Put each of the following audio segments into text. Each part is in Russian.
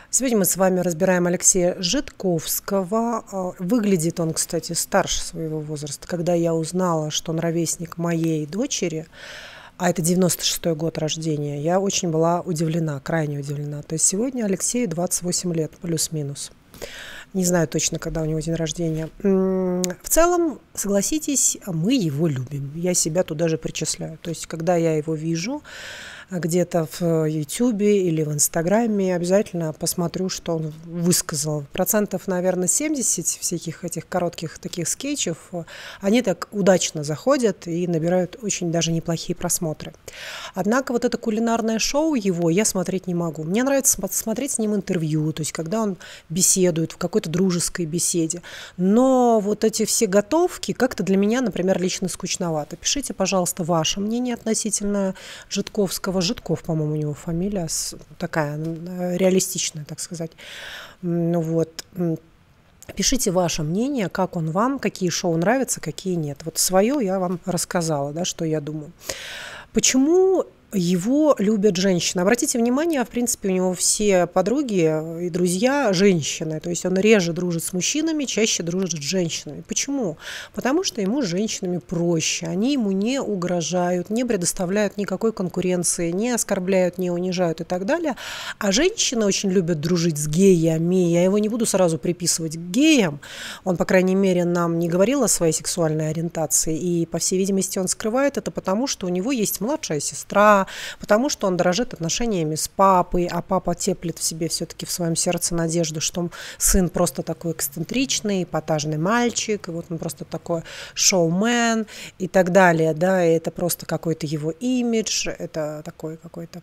Сегодня мы с вами разбираем Алексея Жидковского. Выглядит он, кстати, старше своего возраста. Когда я узнала, что он ровесник моей дочери, а это 96-й год рождения, я очень была удивлена, крайне удивлена. То есть сегодня Алексею 28 лет, плюс-минус. Не знаю точно, когда у него день рождения. В целом, согласитесь, мы его любим. Я себя туда же причисляю. То есть, когда я его вижу где-то в Ютубе или в Инстаграме, обязательно посмотрю, что он высказал. Процентов, наверное, 70 всяких этих коротких таких скетчев, они так удачно заходят и набирают очень даже неплохие просмотры. Однако вот это кулинарное шоу его я смотреть не могу. Мне нравится смотреть с ним интервью, то есть когда он беседует в какой-то дружеской беседе. Но вот эти все готовки как-то для меня, например, лично скучновато. Пишите, пожалуйста, ваше мнение относительно Жидковского. Жидков, по-моему, у него фамилия такая реалистичная, так сказать. Вот. Пишите ваше мнение, как он вам, какие шоу нравятся, какие нет. Вот свое я вам рассказала, да, что я думаю. Почему его любят женщины? Обратите внимание, в принципе, у него все подруги и друзья женщины. То есть он реже дружит с мужчинами, чаще дружит с женщинами. Почему? Потому что ему с женщинами проще. Они ему не угрожают, не предоставляют никакой конкуренции, не оскорбляют, не унижают и так далее. А женщины очень любят дружить с геями. Я его не буду сразу приписывать к геям. Он, по крайней мере, нам не говорил о своей сексуальной ориентации. И, по всей видимости, он скрывает это потому, что у него есть младшая сестра, потому что он дорожит отношениями с папой, а папа теплит в себе все-таки в своем сердце надежду, что сын просто такой эксцентричный, эпатажный мальчик, и вот он просто такой шоумен и так далее, да, и это просто какой-то его имидж, это такой какой-то,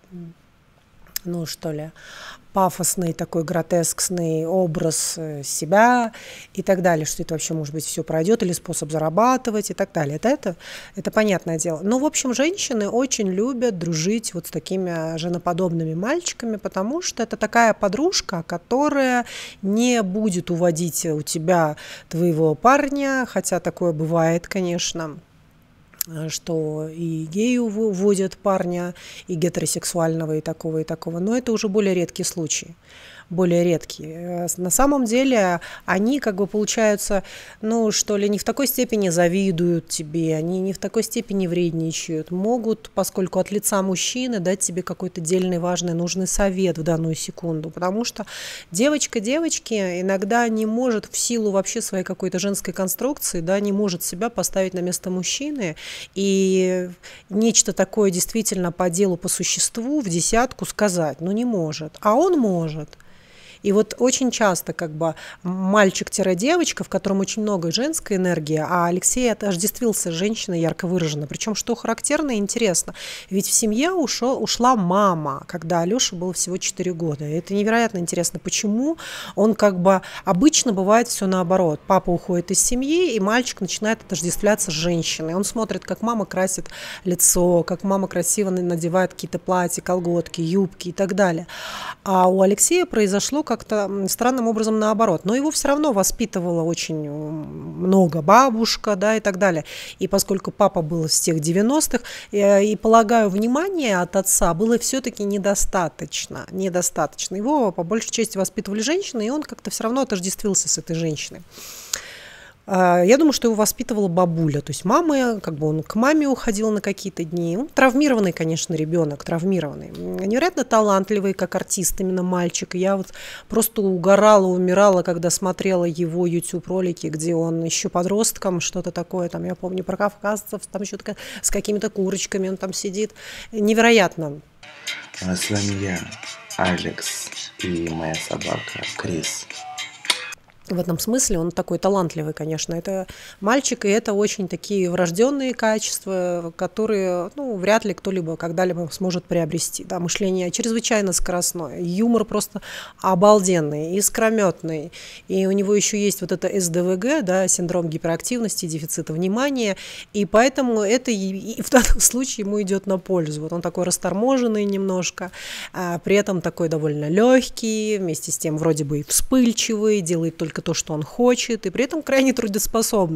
ну что ли, пафосный такой гротескный образ себя и так далее, что это вообще, может быть, все пройдет, или способ зарабатывать и так далее. Это понятное дело. Но, в общем, женщины очень любят дружить вот с такими женоподобными мальчиками, потому что это такая подружка, которая не будет уводить у тебя твоего парня, хотя такое бывает, конечно, что и геи уводят парня, и гетеросексуального, и такого, но это уже более редкие случаи. Более редкие. На самом деле они как бы получаются, ну что ли, не в такой степени завидуют тебе, они не в такой степени вредничают, могут, поскольку от лица мужчины, дать тебе какой-то дельный, важный, нужный совет в данную секунду, потому что девочка девочке иногда не может в силу вообще своей какой-то женской конструкции, да, не может себя поставить на место мужчины и нечто такое действительно по делу, по существу в десятку сказать, ну не может, а он может. И вот очень часто как бы мальчик-девочка, в котором очень много женской энергии, а Алексей отождествился с женщиной ярко выраженно. Причем, что характерно и интересно, ведь в семье ушла мама, когда Алёше было всего 4 года. И это невероятно интересно, почему он как бы обычно бывает все наоборот. Папа уходит из семьи, и мальчик начинает отождествляться с женщиной. Он смотрит, как мама красит лицо, как мама красиво надевает какие-то платья, колготки, юбки и так далее. А у Алексея произошло как-то странным образом наоборот. Но его все равно воспитывала очень много бабушка, да, и так далее. И поскольку папа был из тех 90-х, и, полагаю, внимания от отца было все-таки недостаточно. Его, по большей части, воспитывали женщины, и он как-то все равно отождествился с этой женщиной. Я думаю, что его воспитывала бабуля, то есть мама, как бы он к маме уходил на какие-то дни. Он травмированный, конечно, ребенок, травмированный. Невероятно талантливый, как артист, именно мальчик. Я вот просто угорала, умирала, когда смотрела его YouTube-ролики, где он еще подростком, что-то такое, там, я помню, про кавказцев, там еще с какими-то курочками он там сидит. Невероятно. С вами я, Алекс, и моя собака Крис. В этом смысле он такой талантливый, конечно. Это мальчик, и это очень такие врожденные качества, которые, ну, вряд ли кто-либо когда-либо сможет приобрести. Да, мышление чрезвычайно скоростное, юмор просто обалденный, искрометный. И у него еще есть вот это СДВГ, да, синдром гиперактивности, дефицита внимания, и поэтому это и в данном случае ему идет на пользу. Вот он такой расторможенный немножко, а при этом такой довольно легкий, вместе с тем вроде бы и вспыльчивый, делает только то, что он хочет, и при этом крайне трудоспособный.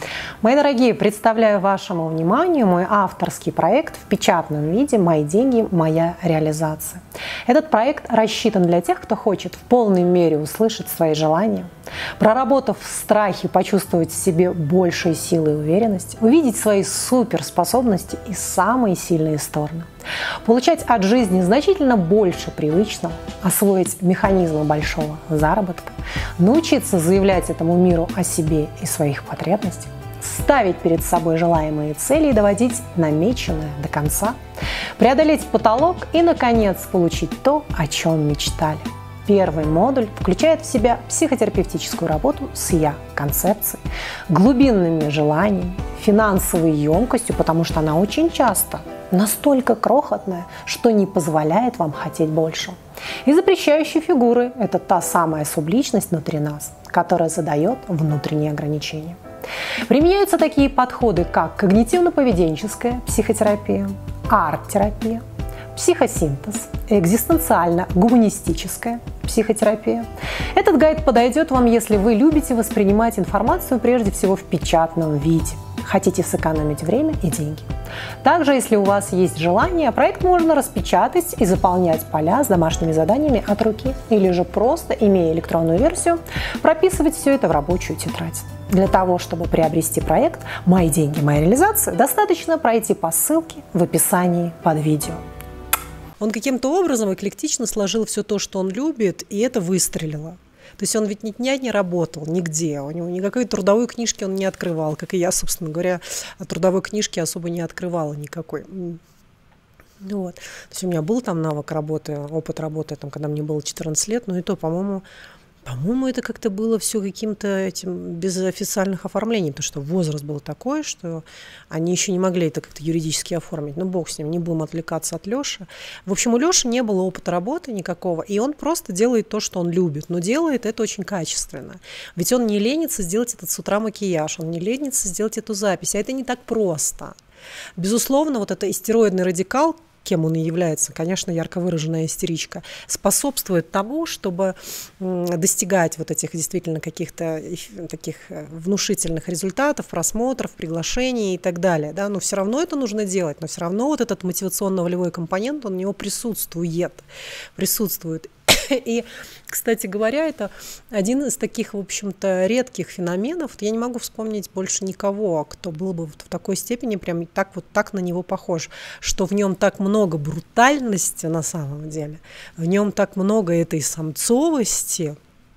Мои дорогие, представляю вашему вниманию мой авторский проект в печатном виде «Мои деньги. Моя реализация». Этот проект рассчитан для тех, кто хочет в полной мере услышать свои желания, проработав в страхе, почувствовать в себе большую силу и уверенность, увидеть свои суперспособности и самые сильные стороны, получать от жизни значительно больше привычного, освоить механизмы большого заработка, научиться заявлять этому миру о себе и своих потребностях, ставить перед собой желаемые цели и доводить намеченное до конца, преодолеть потолок и, наконец, получить то, о чем мечтали. Первый модуль включает в себя психотерапевтическую работу с «я»-концепцией, глубинными желаниями, финансовой емкостью, потому что она очень часто настолько крохотная, что не позволяет вам хотеть больше. И запрещающей фигурой – это та самая субличность внутри нас, которая задает внутренние ограничения. Применяются такие подходы, как когнитивно-поведенческая психотерапия, арт-терапия, психосинтез, экзистенциально-гуманистическая психотерапия. Этот гайд подойдет вам, если вы любите воспринимать информацию прежде всего в печатном виде, хотите сэкономить время и деньги. Также, если у вас есть желание, проект можно распечатать и заполнять поля с домашними заданиями от руки, или же просто, имея электронную версию, прописывать все это в рабочую тетрадь. Для того, чтобы приобрести проект «Мои деньги. Моя реализация», достаточно пройти по ссылке в описании под видео. Он каким-то образом эклектично сложил все то, что он любит, и это выстрелило. То есть он ведь ни дня не работал нигде, у него никакой трудовой книжки он не открывал, как и я, собственно говоря, трудовой книжки особо не открывала никакой. Вот. То есть у меня был там навык работы, опыт работы, там, когда мне было 14 лет, но и то, по-моему, это как-то было все каким-то этим без официальных оформлений, потому что возраст был такой, что они еще не могли это как-то юридически оформить. Ну, бог с ним, не будем отвлекаться от Леши. В общем, у Леши не было опыта работы никакого, и он просто делает то, что он любит, но делает это очень качественно. Ведь он не ленится сделать этот с утра макияж, он не ленится сделать эту запись, а это не так просто. Безусловно, вот это истероидный радикал, кем он и является, конечно, ярко выраженная истеричка, способствует тому, чтобы достигать вот этих действительно каких-то таких внушительных результатов, просмотров, приглашений и так далее. Да? Но все равно это нужно делать, но все равно вот этот мотивационно-волевой компонент, он у него присутствует. И, кстати говоря, это один из таких, в общем-то, редких феноменов. Я не могу вспомнить больше никого, кто был бы в такой степени прям так на него похож, что в нем так много брутальности на самом деле, в нем так много этой самцовости.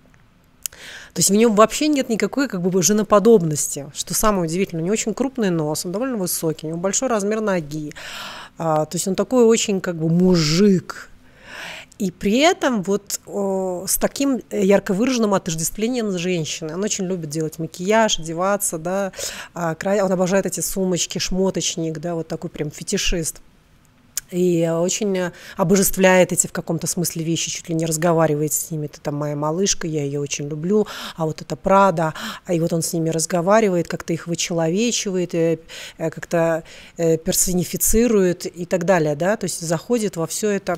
То есть в нем вообще нет никакой как бы женоподобности, что самое удивительное. У него очень крупный нос, он довольно высокий, у него большой размер ноги. То есть он такой очень как бы мужик. И при этом вот с таким ярко выраженным отождествлением с женщиной. Он очень любит делать макияж, одеваться, да, он обожает эти сумочки, шмоточник, да, вот такой прям фетишист. И очень обожествляет эти в каком-то смысле вещи, чуть ли не разговаривает с ними. Это там моя малышка, я ее очень люблю, а вот это Прада. И вот он с ними разговаривает, как-то их вычеловечивает, как-то персонифицирует и так далее. Да? То есть заходит во все это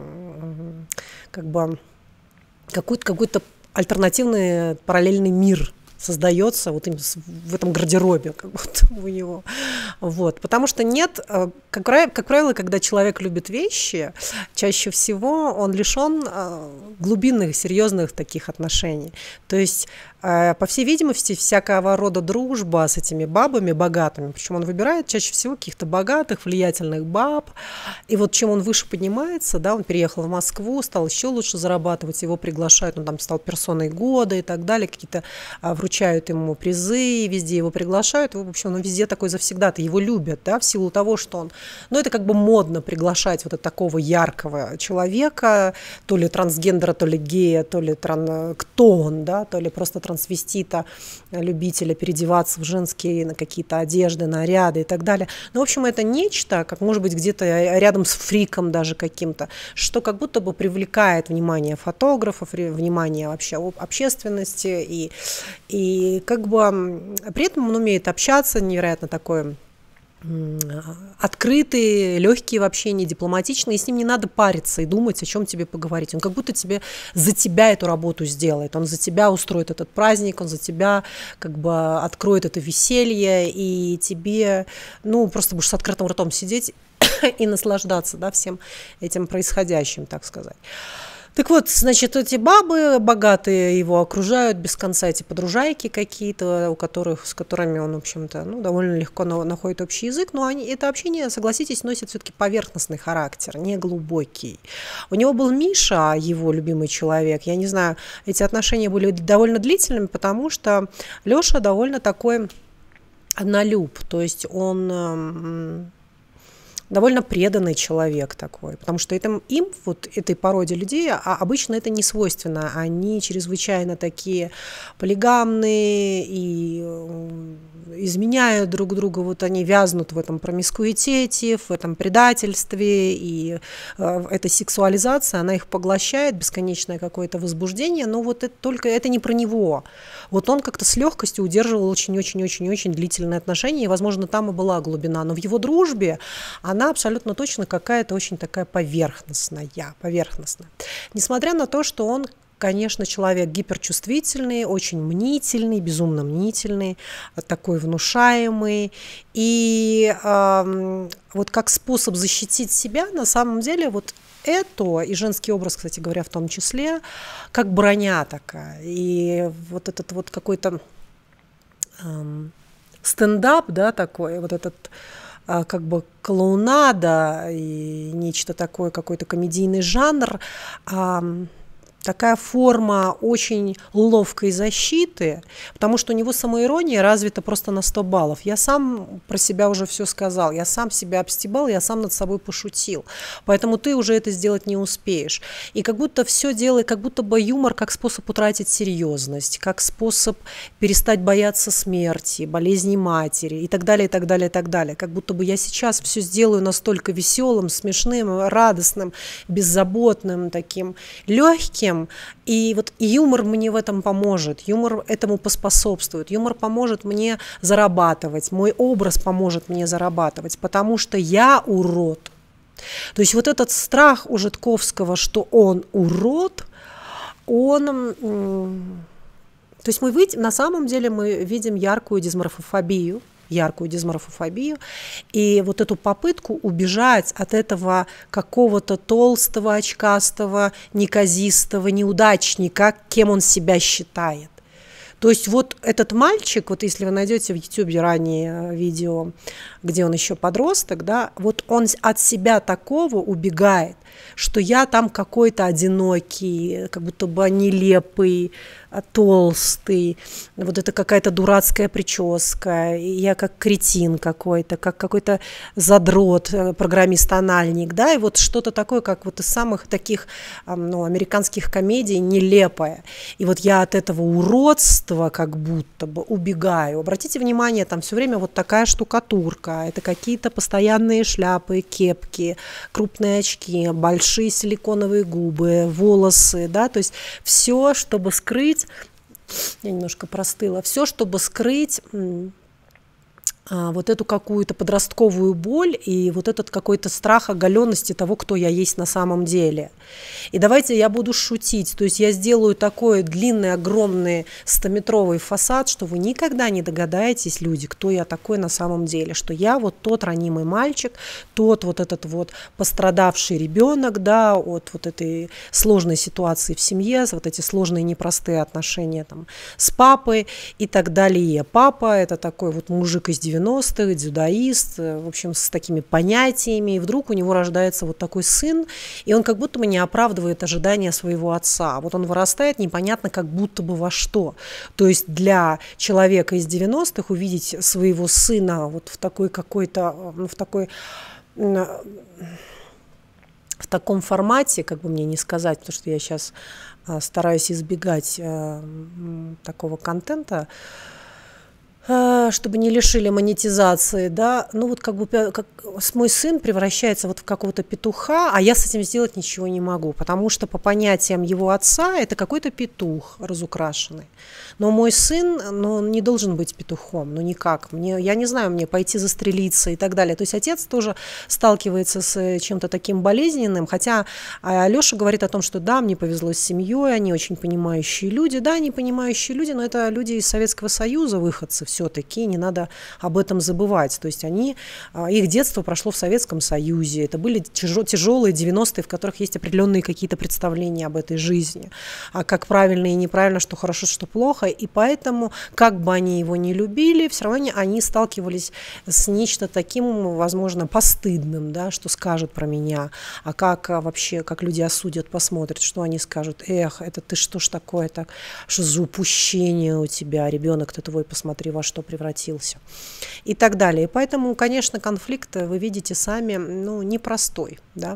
как бы какой-то альтернативный параллельный мир создается вот в этом гардеробе как будто у него. Вот. Потому что нет, как правило, когда человек любит вещи, чаще всего он лишен глубинных, серьезных таких отношений. То есть, по всей видимости, всякого рода дружба с этими бабами богатыми, причем он выбирает чаще всего каких-то богатых, влиятельных баб, и вот чем он выше поднимается, да, он переехал в Москву, стал еще лучше зарабатывать, его приглашают, он там стал персоной года и так далее, какие-то вручают ему призы, везде его приглашают, в общем, он везде такой завсегдатый, его любят, да, в силу того, что он, ну, это как бы модно приглашать вот такого яркого человека, то ли трансгендера, то ли гея, то ли кто он, да, то ли просто трансвестита, любителя переодеваться в женские на какие-то одежды, наряды и так далее. Ну, в общем, это нечто, как может быть где-то рядом с фриком даже каким-то, что как будто бы привлекает внимание фотографов, внимание вообще общественности, и как бы при этом он умеет общаться, невероятно такой открытый, легкий в общении, дипломатичный, и с ним не надо париться и думать, о чем тебе поговорить. Он как будто за тебя эту работу сделает, он за тебя устроит этот праздник, он за тебя как бы откроет это веселье, и тебе, просто будешь с открытым ртом сидеть и наслаждаться, да, всем этим происходящим, так сказать. Так вот, значит, эти бабы богатые его окружают без конца, эти подружайки какие-то, с которыми он, в общем-то, довольно легко находит общий язык, но это общение, согласитесь, носит все-таки поверхностный характер, не глубокий. У него был Миша, его любимый человек, я не знаю, эти отношения были довольно длительными, потому что Леша довольно такой однолюб, то есть он довольно преданный человек такой, потому что этой породе людей, обычно это не свойственно, они чрезвычайно такие полигамные и изменяют друг друга, вот они вязнут в этом промискуитете, в этом предательстве, и эта сексуализация, она их поглощает, бесконечное какое-то возбуждение, но вот это не про него. Вот он как-то с легкостью удерживал очень-очень-очень-очень длительные отношения, и, возможно, там и была глубина, но в его дружбе она абсолютно точно какая-то очень такая поверхностная. Несмотря на то, что он, конечно, человек гиперчувствительный, очень мнительный, безумно мнительный, такой внушаемый. И вот как способ защитить себя, на самом деле, вот это, и женский образ, кстати говоря, в том числе, как броня такая. И вот этот вот какой-то стендап, да, такой, вот этот как бы клоунада и нечто такое, какой-то комедийный жанр, такая форма очень ловкой защиты, потому что у него самоирония развита просто на 100 баллов. Я сам про себя уже все сказал, я сам себя обстебал, я сам над собой пошутил. Поэтому ты уже это сделать не успеешь. И как будто все делает, как будто бы юмор как способ утратить серьезность, как способ перестать бояться смерти, болезни матери и так далее, и так далее, и так далее. Как будто бы я сейчас все сделаю настолько веселым, смешным, радостным, беззаботным, таким легким. И вот юмор мне в этом поможет, юмор этому поспособствует, юмор поможет мне зарабатывать, мой образ поможет мне зарабатывать, потому что я урод. То есть вот этот страх у Жидковского, что он урод, то есть на самом деле мы видим яркую дисморфофобию, и вот эту попытку убежать от этого какого-то толстого, очкастого, неказистого неудачника, кем он себя считает. То есть вот этот мальчик, вот если вы найдете в YouTube ранее видео, где он еще подросток, да, вот он от себя такого убегает, что я там какой-то одинокий, как будто бы нелепый, толстый, вот это какая-то дурацкая прическа, я как кретин какой-то, как какой-то задрот, программист-анальник, да, и вот что-то такое, как вот из самых таких американских комедий, нелепое. И вот я от этого уродства как будто бы убегаю. Обратите внимание, там все время вот такая штукатурка, это какие-то постоянные шляпы, кепки, крупные очки, большие силиконовые губы, волосы, да, то есть все, чтобы скрыть, я немножко простыла, все, чтобы скрыть вот эту какую-то подростковую боль и вот этот какой-то страх оголенности того, кто я есть на самом деле. И давайте я буду шутить, то есть я сделаю такой длинный, огромный 100-метровый фасад, что вы никогда не догадаетесь, люди, кто я такой на самом деле, что я вот тот ранимый мальчик, тот вот этот вот пострадавший ребенок, да, от вот этой сложной ситуации в семье, вот эти сложные непростые отношения там с папой и так далее. Папа – это такой вот мужик из 90-х, дзюдоист, в общем, с такими понятиями, и вдруг у него рождается вот такой сын, и он как будто бы не оправдывает ожидания своего отца. Вот он вырастает непонятно как будто бы во что. То есть для человека из 90-х увидеть своего сына вот в такой какой-то, в таком формате, как бы мне не сказать, потому что я сейчас стараюсь избегать такого контента, Чтобы не лишили монетизации, да, ну вот как бы мой сын превращается вот в какого-то петуха, а я с этим сделать ничего не могу, потому что по понятиям его отца это какой-то петух разукрашенный. Но мой сын, ну, он не должен быть петухом, ну никак. Я не знаю, мне пойти застрелиться и так далее. То есть отец тоже сталкивается с чем-то таким болезненным, хотя Леша говорит о том, что да, мне повезло с семьей, они очень понимающие люди, да, они понимающие люди, но это люди из Советского Союза, выходцы все-таки, не надо об этом забывать. То есть их детство прошло в Советском Союзе, это были тяжелые 90-е, в которых есть определенные какие-то представления об этой жизни, а как правильно и неправильно, что хорошо, что плохо, и поэтому, как бы они его не любили, все равно они сталкивались с нечто таким, возможно, постыдным, да, что скажут про меня, а как вообще, как люди осудят, посмотрят, что они скажут, эх, это ты что ж такое, так, что за упущение у тебя, ребенок-то твой, посмотри, во что превратился, и так далее. И поэтому, конечно, конфликт, вы видите сами, ну, непростой, да.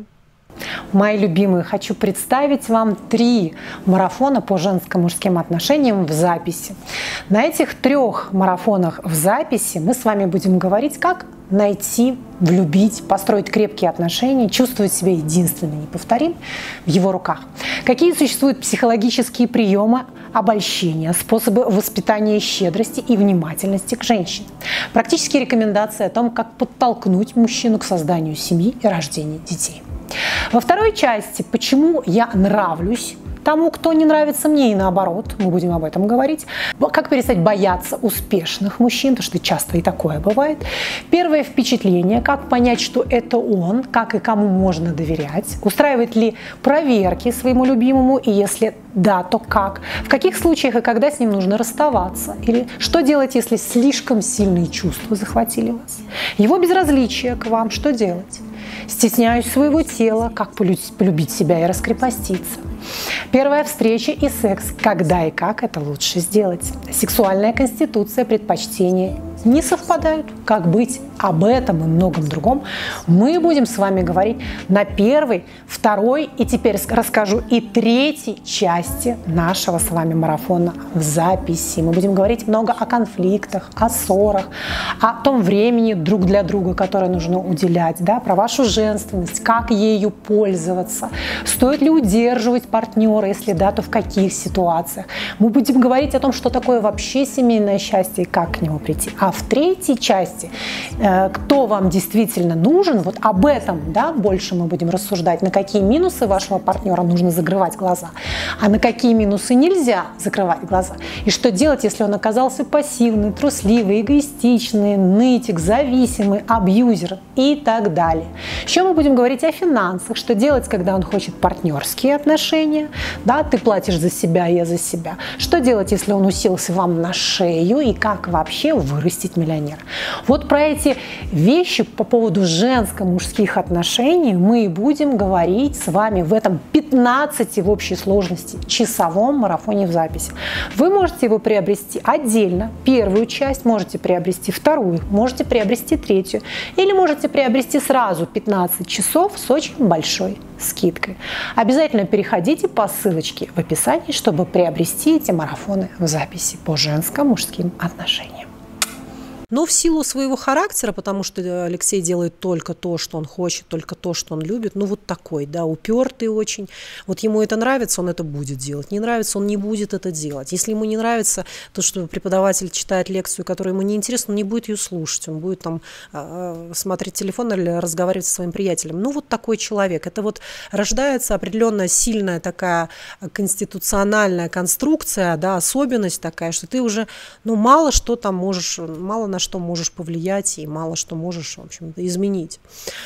Мои любимые, хочу представить вам 3 марафона по женско-мужским отношениям в записи. На этих 3 марафонах в записи мы с вами будем говорить, как найти, влюбить, построить крепкие отношения, чувствовать себя единственным, неповторим в его руках. Какие существуют психологические приемы обольщения, способы воспитания щедрости и внимательности к женщине. Практические рекомендации о том, как подтолкнуть мужчину к созданию семьи и рождению детей. Во второй части «Почему я нравлюсь тому, кто не нравится мне, и наоборот», мы будем об этом говорить. Как перестать бояться успешных мужчин, потому что часто и такое бывает. Первое впечатление, как понять, что это он, как и кому можно доверять. Устраивает ли проверки своему любимому, и если да, то как. В каких случаях и когда с ним нужно расставаться. Или что делать, если слишком сильные чувства захватили вас. Его безразличие к вам, что делать. Стесняюсь своего тела, как полюбить себя и раскрепоститься. Первая встреча и секс, когда и как это лучше сделать. Сексуальная конституция, предпочтения не совпадают, как быть. Об этом и многом другом мы будем с вами говорить на 1-й, 2-й и теперь расскажу и 3-й части нашего с вами марафона в записи. Мы будем говорить много о конфликтах, о ссорах, о том времени друг для друга, которое нужно уделять, да, про вашу женственность, как ею пользоваться, стоит ли удерживать партнера, если да, то в каких ситуациях. Мы будем говорить о том, что такое вообще семейное счастье и как к нему прийти. А в 3-й части кто вам действительно нужен, вот об этом, да, больше мы будем рассуждать, на какие минусы вашего партнера нужно закрывать глаза, а на какие минусы нельзя закрывать глаза. И что делать, если он оказался пассивный, трусливый, эгоистичный, нытик, зависимый, абьюзер и так далее. Еще мы будем говорить о финансах, что делать, когда он хочет партнерские отношения, да, ты платишь за себя, я за себя. Что делать, если он уселся вам на шею, и как вообще вырастить миллионера. Вот про эти вещи по поводу женско-мужских отношений мы и будем говорить с вами в этом 15 в общей сложности часовом марафоне в записи. Вы можете его приобрести отдельно, 1-ю часть, можете приобрести 2-ю, можете приобрести 3-ю, или можете приобрести сразу 15 часов с очень большой скидкой. Обязательно переходите по ссылочке в описании, чтобы приобрести эти марафоны в записи по женско-мужским отношениям. Но в силу своего характера, потому что Алексей делает только то, что он хочет, только то, что он любит, ну вот такой, да, упертый очень. Вот ему это нравится, он это будет делать. Не нравится, он не будет это делать. Если ему не нравится то, что преподаватель читает лекцию, которая ему не интересна, он не будет ее слушать, он будет там смотреть телефон или разговаривать со своим приятелем. Ну вот такой человек. Это вот рождается определенная сильная такая конституциональная конструкция, да, особенность такая, что ты уже, ну, мало что там можешь, мало на что можешь повлиять и мало что можешь, в общем-то, изменить.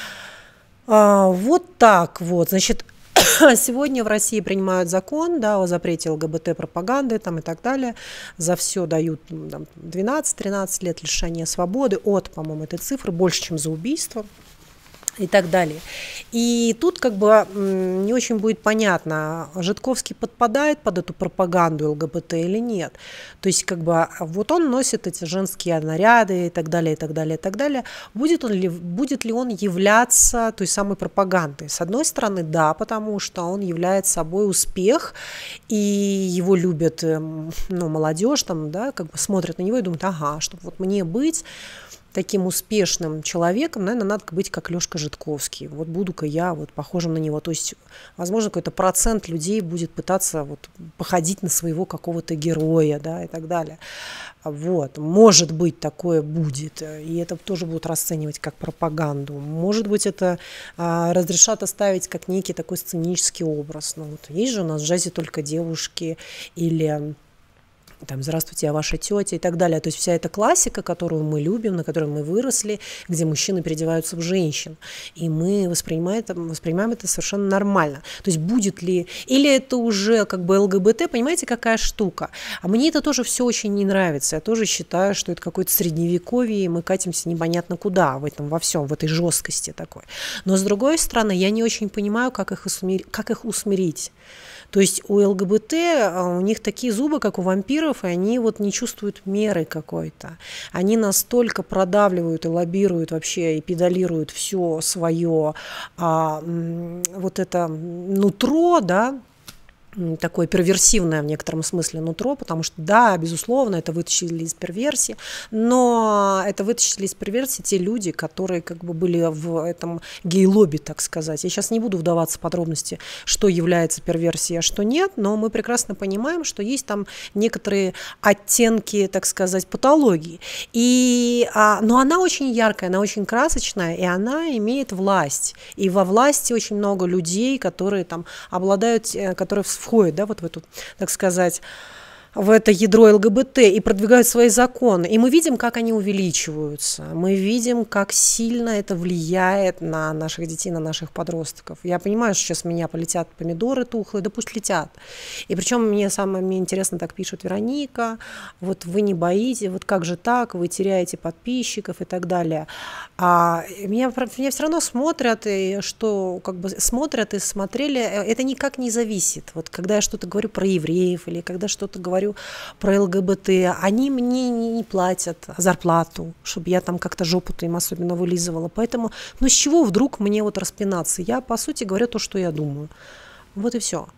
Вот так вот. Значит, сегодня в России принимают закон, да, о запрете ЛГБТ-пропаганды там, и так далее. За все дают 12-13 лет лишения свободы от, по-моему, этой цифры, больше, чем за убийство. и так далее. И тут как бы не очень будет понятно, Жидковский подпадает под эту пропаганду ЛГБТ или нет. То есть как бы вот он носит эти женские наряды и так далее, и так далее, и так далее. Будет ли он являться той самой пропагандой? С одной стороны, да, потому что он является собой успех, и его любят молодежь, там, да, как бы смотрят на него и думают, ага, чтобы вот мне быть таким успешным человеком, наверное, надо быть как Лёшка Жидковский. Вот буду-ка я вот похожим на него. То есть, возможно, какой-то процент людей будет пытаться вот походить на своего какого-то героя, да, и так далее. Вот. Может быть, такое будет. И это тоже будут расценивать как пропаганду. Может быть, это разрешат оставить как некий такой сценический образ. Ну, вот есть же у нас в джазе только девушки или... там, здравствуйте, я ваша тетя и так далее. То есть вся эта классика, которую мы любим, на которой мы выросли, где мужчины переодеваются в женщин. И мы воспринимаем это совершенно нормально. То есть будет ли... Или это уже как бы ЛГБТ, понимаете, какая штука? А мне это тоже все очень не нравится. Я тоже считаю, что это какое-то средневековье, и мы катимся непонятно куда в этом, во всем, в этой жесткости такой. Но с другой стороны, я не очень понимаю, как их усмирить. То есть у ЛГБТ, у них такие зубы, как у вампиров, и они вот не чувствуют меры какой-то. Они настолько продавливают и лоббируют вообще, и педалируют все свое вот это нутро, да, такое перверсивное в некотором смысле нутро, потому что, да, безусловно, это вытащили из перверсии, но это вытащили из перверсии те люди, которые как бы были в этом гей-лобби, так сказать. Я сейчас не буду вдаваться в подробности, что является перверсией, а что нет, но мы прекрасно понимаем, что есть там некоторые оттенки, так сказать, патологии. Но она очень яркая, она очень красочная, и она имеет власть. И во власти очень много людей, которые там обладают, которые входят, да, вот в эту, так сказать, в это ядро ЛГБТ и продвигают свои законы. И мы видим, как они увеличиваются. Мы видим, как сильно это влияет на наших детей, на наших подростков. Я понимаю, что сейчас у меня полетят помидоры тухлые, да пусть летят. И причем мне интересно, так пишет Вероника, вот вы не боитесь, вот как же так, вы теряете подписчиков и так далее. А меня все равно смотрят, и что как бы смотрят и смотрели, это никак не зависит. Вот когда я что-то говорю про евреев или когда что-то говорю про ЛГБТ, они мне не платят зарплату, чтобы я там как-то жопу-то им особенно вылизывала. Поэтому, с чего вдруг мне вот распинаться? Я, по сути, говорю то, что я думаю. Вот и все.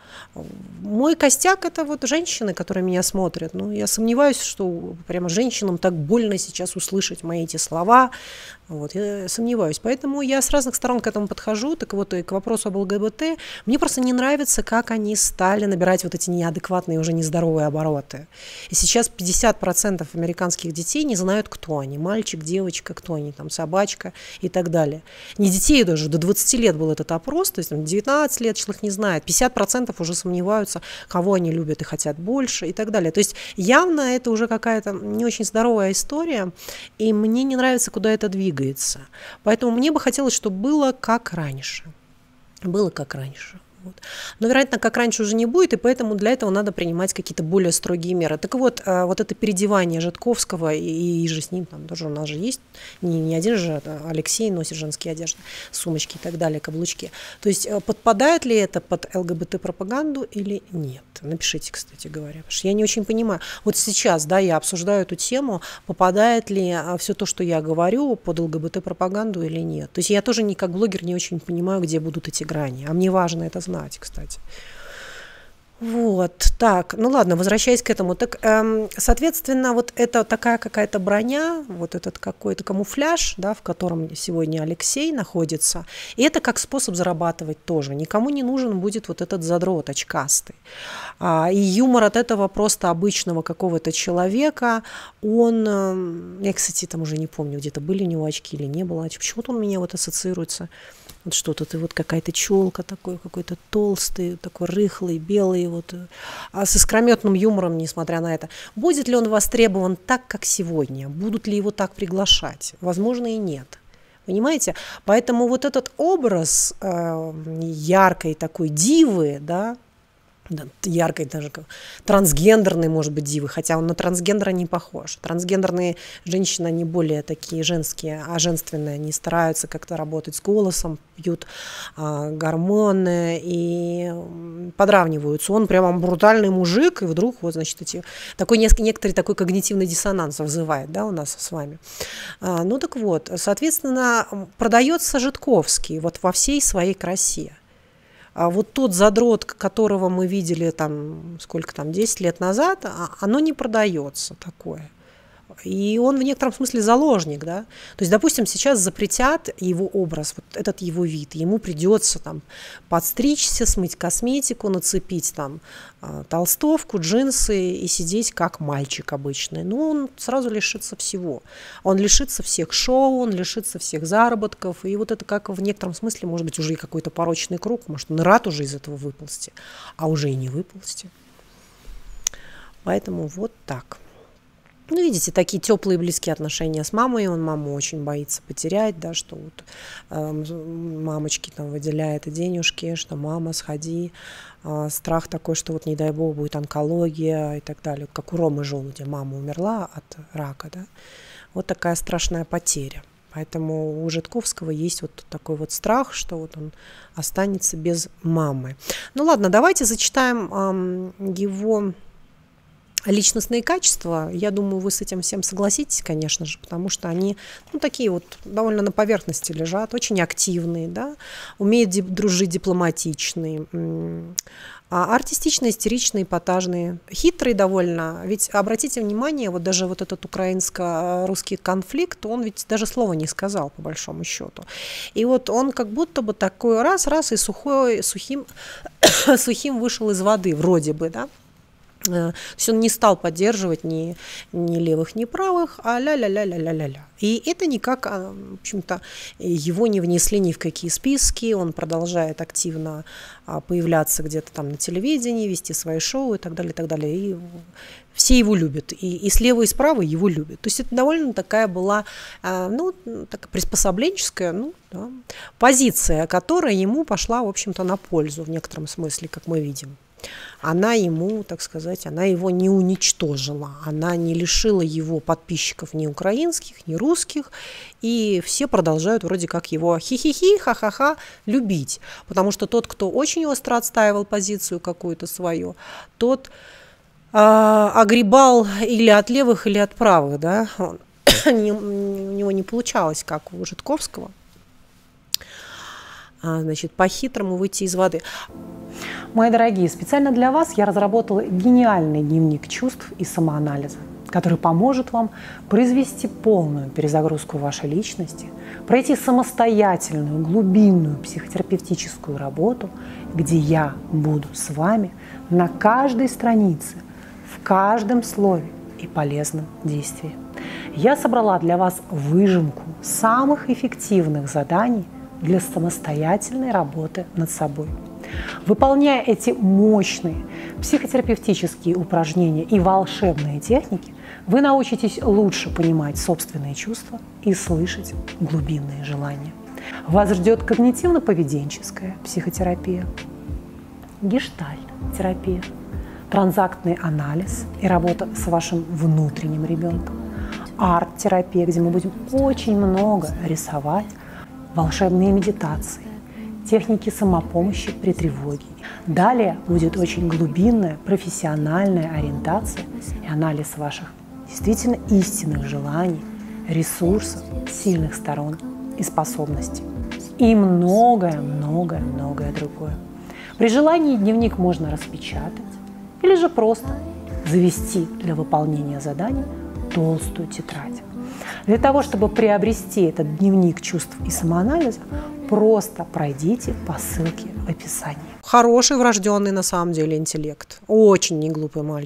Мой костяк – это вот женщины, которые меня смотрят. Я сомневаюсь, что прямо женщинам так больно сейчас услышать мои эти слова. Вот, я сомневаюсь. Поэтому я с разных сторон к этому подхожу. Так вот, и к вопросу об ЛГБТ. Мне просто не нравится, как они стали набирать вот эти неадекватные, уже нездоровые обороты. И сейчас 50% американских детей не знают, кто они. Мальчик, девочка, кто они, там, собачка и так далее. Не детей даже, до 20 лет был этот опрос, то есть 19 лет человек не знает. 50% уже сомневаются, кого они любят и хотят больше и так далее. То есть явно это уже какая-то не очень здоровая история, и мне не нравится, куда это двигается. Поэтому мне бы хотелось, чтобы было как раньше. Было как раньше. Вот. Но, вероятно, как раньше уже не будет, и поэтому для этого надо принимать какие-то более строгие меры. Так вот, вот это переодевание Жидковского и же с ним, там тоже у нас же есть, не один же Алексей носит женские одежды, сумочки и так далее, каблучки. То есть подпадает ли это под ЛГБТ-пропаганду или нет? Напишите, кстати говоря, потому что я не очень понимаю. Вот сейчас, да, я обсуждаю эту тему, попадает ли все то, что я говорю, под ЛГБТ-пропаганду или нет. То есть я тоже как блогер не очень понимаю, где будут эти грани, а мне важно это знать, кстати. Вот, так, ладно, возвращаясь к этому, так, соответственно, вот это такая какая-то броня, вот этот какой-то камуфляж, да, в котором сегодня Алексей находится, и это как способ зарабатывать тоже. Никому не нужен будет вот этот задрот очкастый. И юмор от этого просто обычного какого-то человека, я, кстати, там уже не помню, где-то были у него очки или не было очки, почему-то он у меня вот ассоциируется. Вот что-то ты вот какая-то челка такой, какой-то толстый, такой рыхлый, белый, вот, а с искрометным юмором, несмотря на это. Будет ли он востребован так, как сегодня? Будут ли его так приглашать? Возможно, и нет. Понимаете? Поэтому вот этот образ яркой такой дивы, да, яркой, даже трансгендерной, может быть, дивы, хотя он на трансгендера не похож. Трансгендерные женщины, они более такие женские, а женственные, они стараются как-то работать с голосом, пьют гормоны и подравниваются. Он прямо брутальный мужик, и вдруг вот, значит, некоторый такой когнитивный диссонанс вызывает, да, у нас с вами. Ну так вот, соответственно, продается Жидковский вот во всей своей красе. А вот тот задрот, которого мы видели там, сколько там, 10 лет назад, оно не продается такое. И он в некотором смысле заложник, да. То есть, допустим, сейчас запретят его образ, вот этот его вид, ему придется там подстричься, смыть косметику, нацепить там толстовку, джинсы и сидеть как мальчик обычный. Ну, он сразу лишится всего. Он лишится всех шоу, он лишится всех заработков, и вот это как в некотором смысле, может быть, уже и какой-то порочный круг, может, он рад уже из этого выползти, а уже и не выползти. Поэтому вот так. Ну, видите, такие теплые близкие отношения с мамой, он маму очень боится потерять, да, что вот мамочки там выделяет денежки, что мама, сходи, страх такой, что вот не дай бог будет онкология и так далее, как у Ромы Желудя, мама умерла от рака, да, вот такая страшная потеря. Поэтому у Жидковского есть вот такой вот страх, что вот он останется без мамы. Ну ладно, давайте зачитаем его личностные качества. Я думаю, вы с этим всем согласитесь, конечно же, потому что они, ну, такие вот довольно на поверхности лежат, очень активные, да, умеют дружить, дипломатичные, артистичные, истеричные, эпатажные, хитрые довольно. Ведь обратите внимание, вот даже вот этот украинско-русский конфликт, он ведь даже слова не сказал, по большому счету. И вот он как будто бы такой раз и сухим вышел из воды, вроде бы, да. То есть он не стал поддерживать ни левых, ни правых, а ля-ля-ля-ля-ля-ля-ля. И это никак, в общем-то, его не внесли ни в какие списки, он продолжает активно появляться где-то там на телевидении, вести свои шоу и так далее, и так далее. И все его любят, и слева, и справа его любят. То есть это довольно такая была, ну, такая приспособленческая, ну, да, позиция, которая ему пошла, в общем-то, на пользу в некотором смысле, как мы видим. Она ему, так сказать, она его не уничтожила, она не лишила его подписчиков ни украинских, ни русских, и все продолжают вроде как его хи-хи-хи, ха-ха-ха любить, потому что тот, кто очень остро отстаивал позицию какую-то свою, тот огребал или от левых, или от правых, да, у него не получалось, как у Жидковского, значит, по-хитрому выйти из воды. Мои дорогие, специально для вас я разработала гениальный дневник чувств и самоанализа, который поможет вам произвести полную перезагрузку вашей личности, пройти самостоятельную, глубинную психотерапевтическую работу, где я буду с вами на каждой странице, в каждом слове и полезном действии. Я собрала для вас выжимку самых эффективных заданий для самостоятельной работы над собой. Выполняя эти мощные психотерапевтические упражнения и волшебные техники, вы научитесь лучше понимать собственные чувства и слышать глубинные желания. Вас ждет когнитивно-поведенческая психотерапия, гештальт-терапия, транзактный анализ и работа с вашим внутренним ребенком, арт-терапия, где мы будем очень много рисовать, волшебные медитации, техники самопомощи при тревоге. Далее будет очень глубинная профессиональная ориентация и анализ ваших действительно истинных желаний, ресурсов, сильных сторон и способностей. И многое-многое-многое другое. При желании дневник можно распечатать или же просто завести для выполнения заданий толстую тетрадь. Для того, чтобы приобрести этот дневник чувств и самоанализа, просто пройдите по ссылке в описании. Хороший врожденный на самом деле интеллект. Очень неглупый мальчик.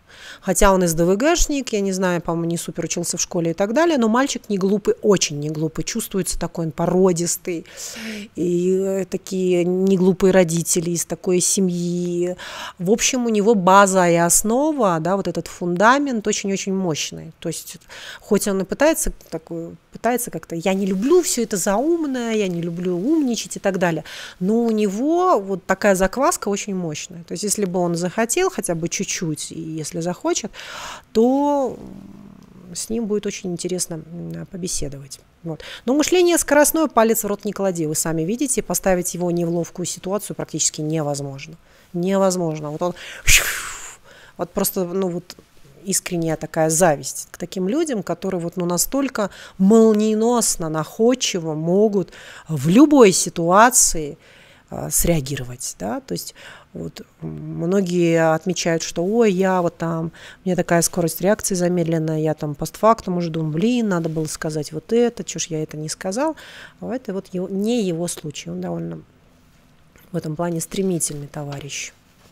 Хотя он СДВГшник, я не знаю, по-моему, не супер учился в школе и так далее, но мальчик не глупый, очень не глупый, чувствуется такой он породистый, и такие не глупые родители из такой семьи. В общем, у него база и основа, да, вот этот фундамент очень-очень мощный. То есть, хоть он и пытается как-то, я не люблю все это заумное, я не люблю умничать и так далее, но у него вот такая закваска очень мощная. То есть, если бы он захотел хотя бы чуть-чуть, и если захочет, то с ним будет очень интересно побеседовать. Вот. Но мышление скоростное, палец в рот не клади. Вы сами видите, поставить его не в ловкую ситуацию практически невозможно. Невозможно. Вот он вот просто, вот искренняя такая зависть к таким людям, которые вот настолько молниеносно, находчиво могут в любой ситуации среагировать, да, то есть вот многие отмечают, что ой, я вот там, у меня такая скорость реакции замедленная, я там постфактум уже думаю, надо было сказать вот это, чё ж я это не сказал, а это вот не его случай, он довольно в этом плане стремительный товарищ.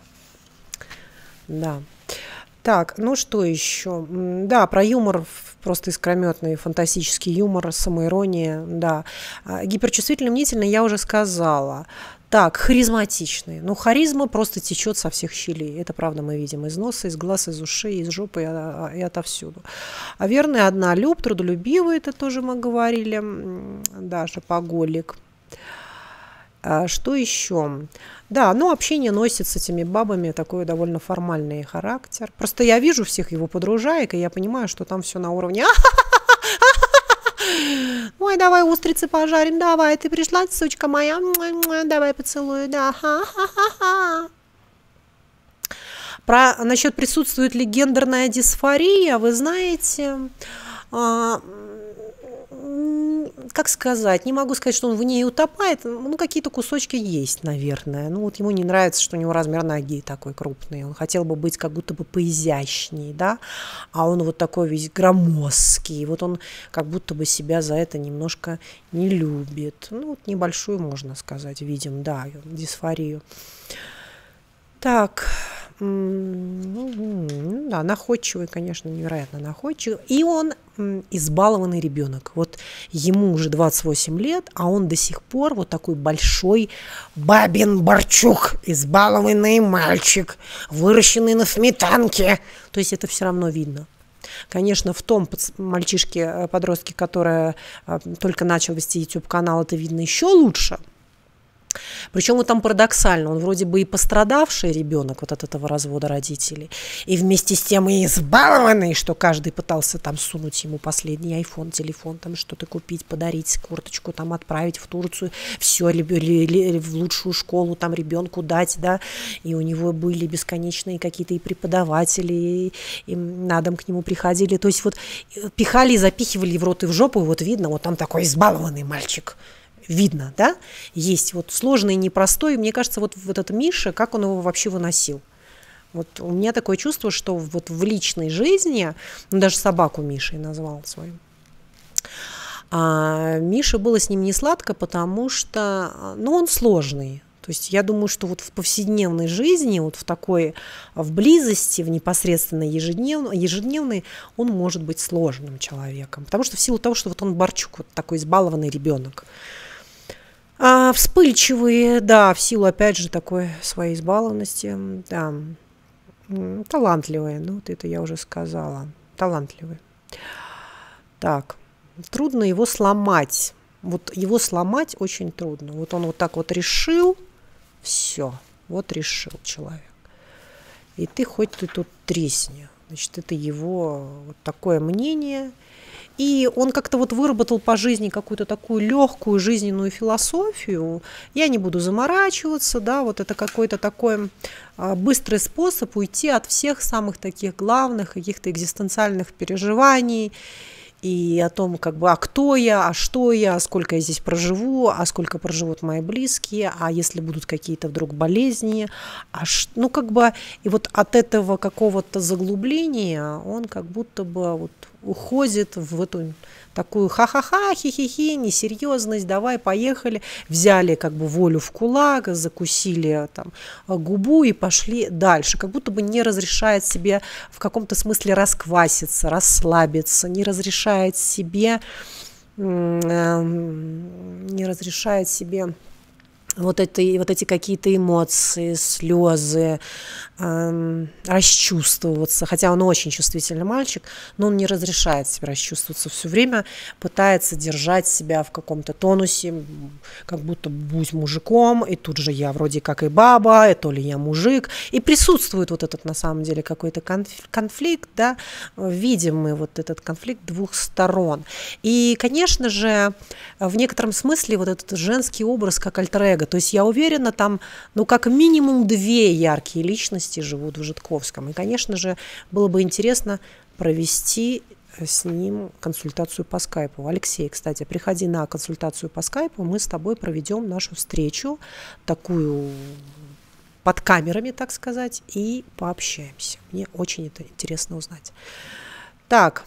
Да. Так, что еще? Да, про юмор, просто искрометный, фантастический юмор, самоирония, да. Гиперчувствительный, мнительный, я уже сказала. Так, харизматичный. Харизма просто течет со всех щелей. Это правда мы видим из носа, из глаз, из ушей, из жопы и отовсюду. А верный однолюб, трудолюбивый, это тоже мы говорили. Да, шопоголик. Что еще? Да, общение носит с этими бабами такой довольно формальный характер. Просто я вижу всех его подружаек, и я понимаю, что там все на уровне ой, давай устрицы пожарим, давай, ты пришла, сучка моя, давай поцелую, да, насчет присутствует ли гендерная дисфория, вы знаете, как сказать, не могу сказать, что он в ней утопает, какие-то кусочки есть, наверное. Вот ему не нравится, что у него размер ноги такой крупный, он хотел бы быть как будто бы поизящнее, да, а он вот такой весь громоздкий, вот он как будто бы себя за это немножко не любит. Небольшую, можно сказать, видим, да, дисфорию. Так, да, находчивый, конечно, невероятно находчивый. И он избалованный ребенок. Вот ему уже 28 лет, а он до сих пор вот такой большой бабин Борчук, избалованный мальчик, выращенный на сметанке. То есть это все равно видно. Конечно, в том мальчишке, подростке, который только начал вести YouTube-канал, это видно еще лучше. Причем там парадоксально, он вроде бы и пострадавший ребенок вот от этого развода родителей, и вместе с тем и избалованный, что каждый пытался там сунуть ему последний iPhone, телефон, там что-то купить, подарить, курточку там отправить в Турцию, все, в лучшую школу там ребенку дать, да, и у него были бесконечные какие-то и преподаватели, и на дом к нему приходили, то есть вот пихали и запихивали в рот и в жопу, и вот видно, вот там такой избалованный мальчик. Видно, да? Есть вот сложный, непростой. Мне кажется, вот этот Миша, как он его вообще выносил. Вот у меня такое чувство, что вот в личной жизни, даже собаку Мишей назвал свою, Мише было с ним не сладко, потому что, он сложный. То есть я думаю, что вот в повседневной жизни, вот в такой, в близости, в непосредственно ежедневной, он может быть сложным человеком. Потому что в силу того, что вот он Борчук, вот такой избалованный ребенок. Вспыльчивые, да, в силу, опять же, такой своей избалованности, да, талантливые, вот это я уже сказала, талантливые. Так, трудно его сломать, вот его сломать очень трудно, вот он вот так вот решил, все, вот решил человек, и ты хоть ты тут тресни, значит, это его вот такое мнение. И он как-то вот выработал по жизни какую-то такую легкую жизненную философию. Я не буду заморачиваться, да, вот это какой-то такой быстрый способ уйти от всех самых таких главных каких-то экзистенциальных переживаний и о том, как бы, кто я, что я, сколько я здесь проживу, а сколько проживут мои близкие, а если будут какие-то вдруг болезни, и вот от этого какого-то заглубления он как будто бы вот уходит в эту такую ха-ха-ха, хи-хи-хи, несерьезность, давай, поехали, взяли как бы волю в кулак, закусили там губу и пошли дальше, как будто бы не разрешает себе в каком-то смысле раскваситься, расслабиться, не разрешает себе вот эти какие-то эмоции, слезы, расчувствоваться. Хотя он очень чувствительный мальчик, но он не разрешает себе расчувствоваться. Все время пытается держать себя в каком-то тонусе, как будто будь мужиком, и тут же я вроде как и баба, и то ли я мужик. И присутствует вот этот на самом деле какой-то конфликт, да, видим мы вот этот конфликт двух сторон. И, конечно же, в некотором смысле вот этот женский образ как альтер-эго. То есть я уверена, там, как минимум 2 яркие личности живут в Жидковском. И, конечно же, было бы интересно провести с ним консультацию по скайпу. Алексей, кстати, приходи на консультацию по скайпу, мы с тобой проведем нашу встречу, такую под камерами, так сказать, и пообщаемся. Мне очень это интересно узнать. Так.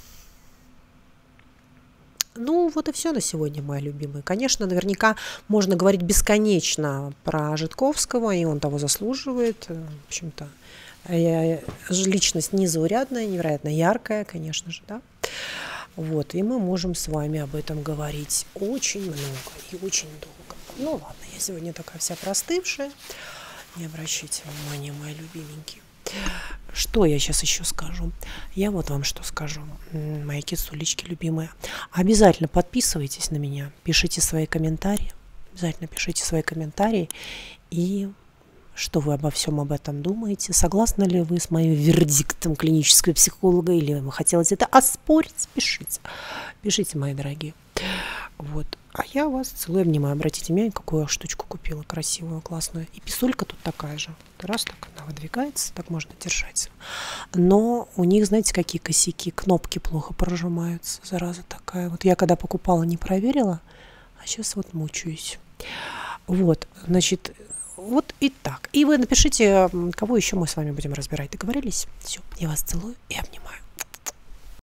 Вот и все на сегодня, мои любимые. Конечно, наверняка можно говорить бесконечно про Жидковского, и он того заслуживает. В общем-то, личность незаурядная, невероятно яркая, конечно же, да. И мы можем с вами об этом говорить очень много и очень долго. Ладно, я сегодня такая вся простывшая. Не обращайте внимания, мои любименькие. Что я сейчас еще скажу? Я вот вам что скажу, мои кисулечки любимые. Обязательно подписывайтесь на меня, пишите свои комментарии. Обязательно пишите свои комментарии. И что вы обо всем об этом думаете? Согласны ли вы с моим вердиктом клинического психолога? Или вы хотите это оспорить? Пишите. Пишите, мои дорогие. А я вас целую, обнимаю. Обратите внимание, какую я штучку купила красивую, классную. И писулька тут такая же. Раз так она выдвигается, так можно держать. Но у них, знаете, какие косяки? Кнопки плохо прожимаются. Зараза такая. Я когда покупала, не проверила, а сейчас мучаюсь. Значит, и так. И вы напишите, кого еще мы с вами будем разбирать. Договорились? Все, я вас целую и обнимаю.